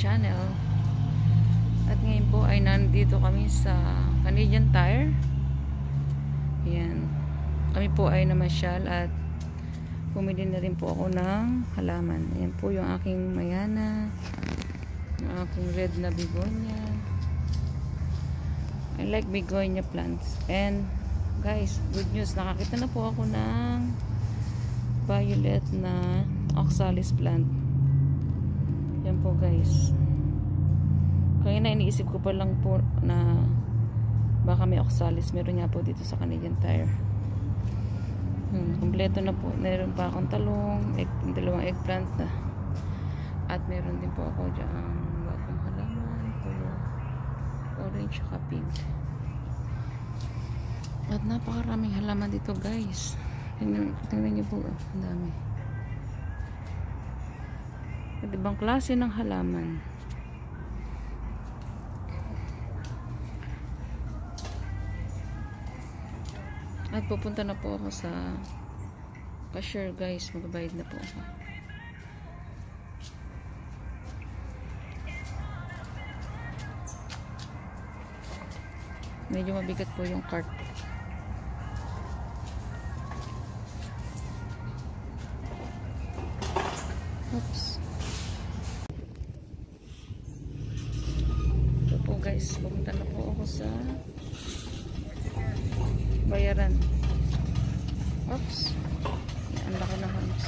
channel. At ngayon po ay nandito kami sa Canadian Tire. Yan. Kami po ay namasyal at bumili na rin po ako ng halaman. Yan po yung aking mayana, yung aking red na begonia. I like begonia plants. And guys, good news, nakakita na po ako ng violet na oxalis plant. Yan po guys. Kaya na iniisip ko pa lang po na baka may oxalis. Meron nga po dito sa Canadian Tire. Kompleto na po. Meron pa akong talong, dalawang eggplant na. At meron din po ako dyan bagong halaman, color orange at pink. At napakaraming halaman dito guys. Tingnan niyo po, ang dami. At ibang klase ng halaman. At pupunta na po ako sa cashier guys. Magbabayad na po ako. Medyo mabigat po yung cart. Oops. Ito po guys. Pupunta na po ako sa bayaran. Oops. Ang laki ng hams.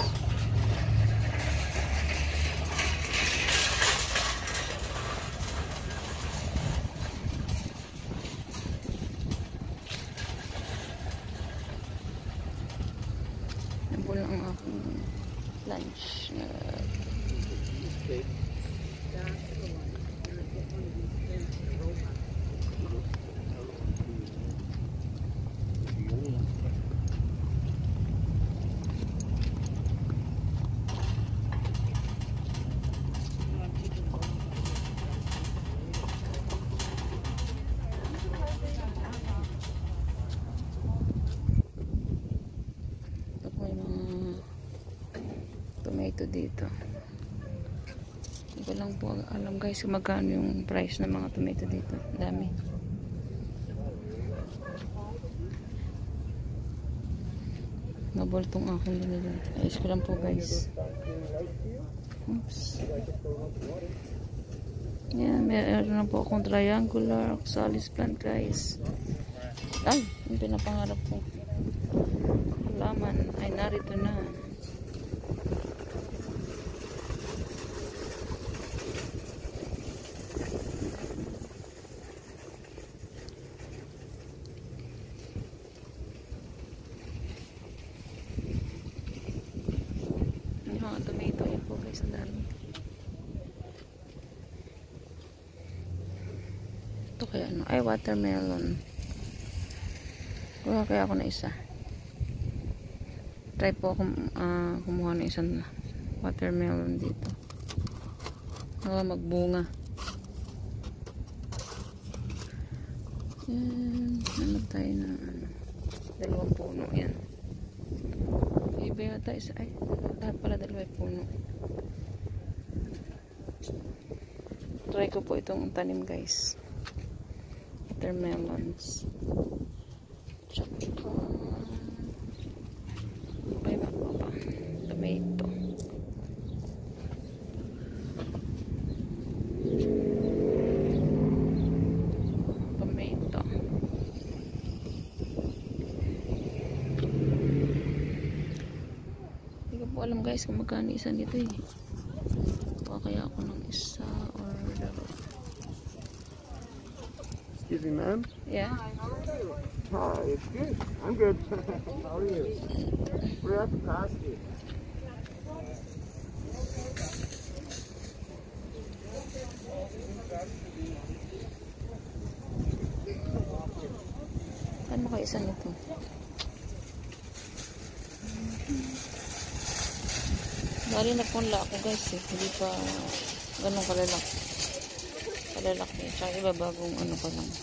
Yan po lang ang aking lunch. Tomato dito. Hindi ko lang po alam guys kung magkano yung price ng mga tomato dito. Dami. Naboltong aking binili. Ayos ko lang po guys. Oops. Yan, meron na po akong triangular oxalis plant guys. Ay, yung pinapangarap ko. Halaman ay narito na. Mga tomato yan po guys, ang dami. Ito kaya ano, ay watermelon. Kuha kaya ako na isa. Try po akong kumuha ng isang watermelon dito. Magbunga. Yan, ano tayo na dalawang puno yan. Iba yata isa. Ay, lahat pala dalawa puno. Try ko po itong tanim guys. Watermelons. Tsaka ay baka pa. Tomato. Tomato. Hindi ko po alam guys kung magkano isa dito eh. Kaya ako ng isa or dalawa. Excuse me, ma'am? Yeah. Hi, it's good. I'm good. How are you? We're at the pasty. Ano kayo isa nito? Bali na punla ako guys eh. Hindi pa ganun kalalaki. Kalalaki. Tsaka iba bagong ano pa lang.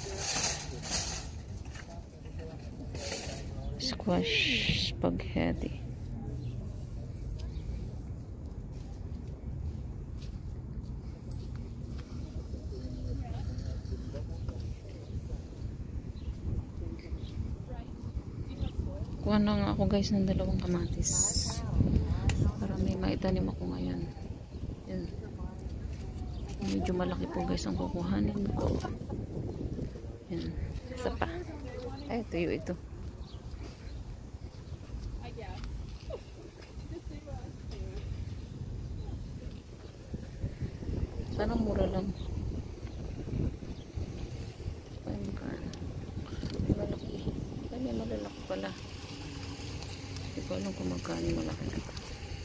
Squash spaghetti. Kuha na nga ako guys ng 2 kamatis. Para may maitanim ako ngayon. Yan. Medyo malaki po guys ang kukuhanin ko. Yan. Isa pa. Ay, tuyo ito. Sana mura lang. Ay, magkano. Malaki. Ay, may malalaki pala. Hindi ko alam kung magkano malaki na ito.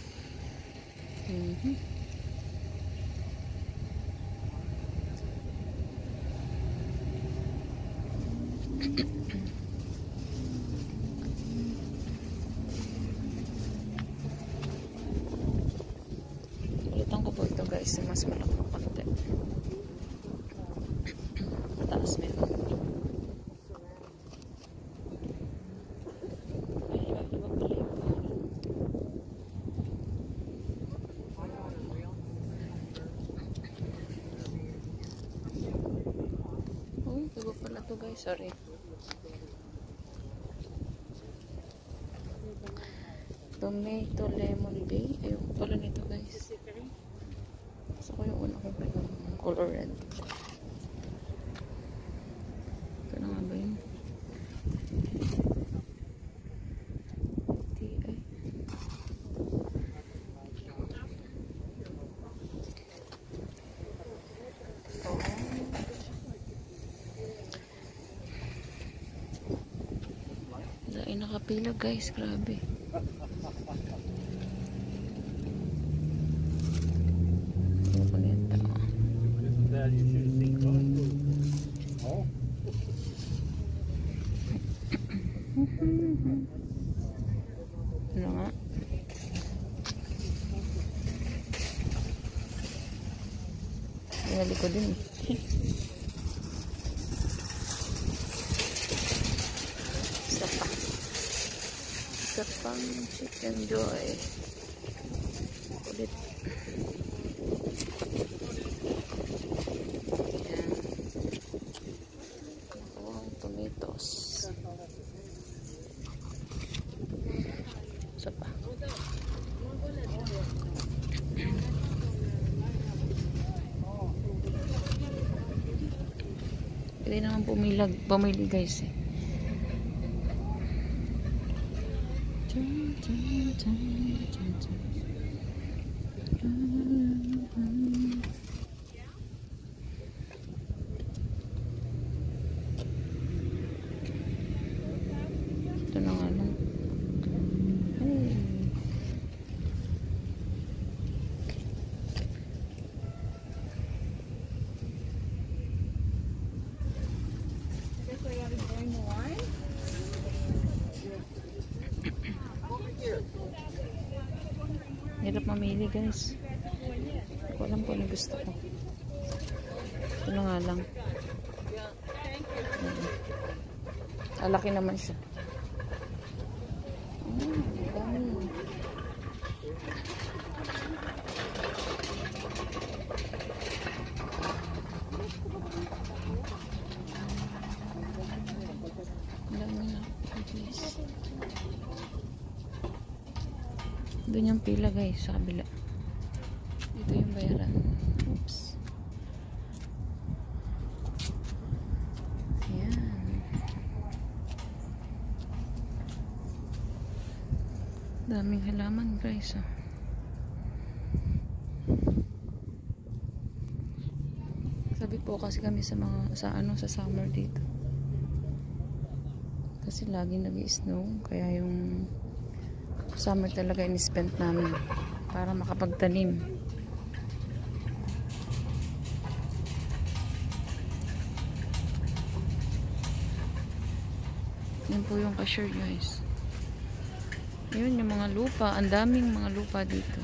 Ulitan ko po ito guys, mas malaki ng konti. Mataas meron. Ay, iba pala yung oh, iba pala to guys, sorry. Tomato lemon bay. Ayoko pala nito guys. Gusto ko yung una ko pa yung color red. Ito na nga ba yun? T.I. Oh. Dahil nakapila guys. Grabe. Ano nga? Ngali ko din eh. Isa pa. Isa pang chicken joy. Kulit. Ayan. Nakuha ang tomatoes. Isa pa. Pwede naman pumili guys eh. Ito na nga lang. Hirap mamili guys. Hindi ko alam kung ano gusto ko. Ito na nga lang. Alaki naman siya. Dami. Dami na. Please. Doon yung pila guys sa kabila. Dito yung bayaran. Oops. Ayan. Daming halaman guys. Sabi po kasi kami sa sa summer dito. Kasi laging nag-i-snow kaya yung summer talaga in-spend namin para makapagtanim. Yan po yung cashier guys. Yun yung mga lupa. Ang daming mga lupa dito.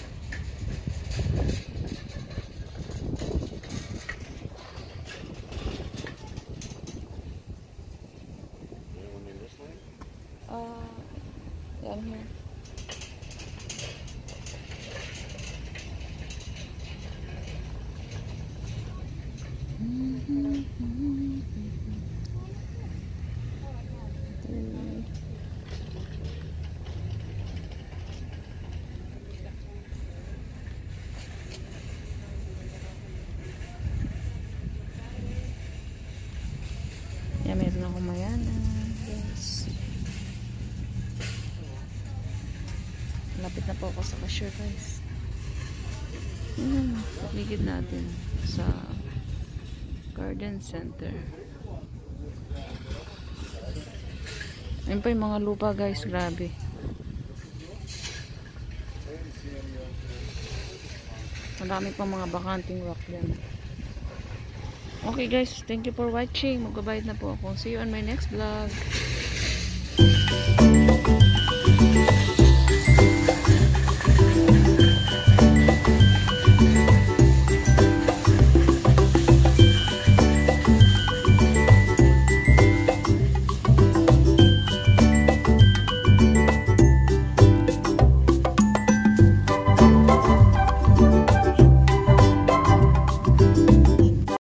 Yan here. na Kumayanan. Yes. Lapit na po ako sa cashier, guys. Paligid natin sa garden center. Ayun pa yung mga lupa, guys. Grabe. Marami pang mga bakanting rock dyan. Okay, guys. Thank you for watching. Magbabayad na po ako. See you on my next vlog.